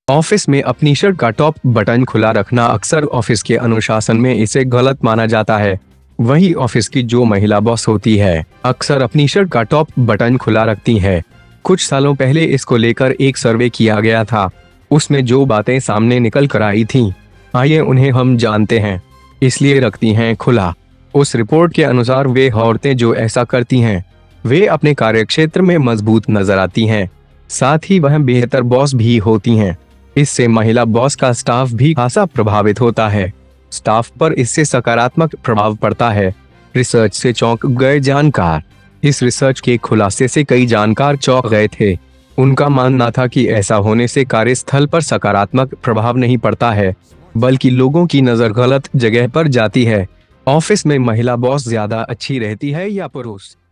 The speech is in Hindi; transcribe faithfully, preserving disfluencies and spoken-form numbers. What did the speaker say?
ऑफिस में अपनी शर्ट का टॉप बटन खुला रखना अक्सर ऑफिस के अनुशासन में इसे गलत माना जाता है। वहीं ऑफिस की जो महिला बॉस होती है अक्सर अपनी शर्ट का टॉप बटन खुला रखती है। कुछ सालों पहले इसको लेकर एक सर्वे किया गया था। उसमें जो बातें सामने निकल कर आई थीं, आइए उन्हें हम जानते हैं। इसलिए रखती हैं खुला। उस रिपोर्ट के अनुसार वे औरतें जो ऐसा करती हैं वे अपने कार्यक्षेत्र में मजबूत नजर आती हैं, साथ ही वह बेहतर बॉस भी होती हैं। इससे महिला बॉस का स्टाफ भी खासा प्रभावित होता है। स्टाफ पर इससे सकारात्मक प्रभाव पड़ता है। रिसर्च से चौंक गए जानकार। इस रिसर्च के खुलासे से कई जानकार चौंक गए थे। उनका मानना था कि ऐसा होने से कार्यस्थल पर सकारात्मक प्रभाव नहीं पड़ता है, बल्कि लोगों की नजर गलत जगह पर जाती है। ऑफिस में महिला बॉस ज्यादा अच्छी रहती है या पुरुष?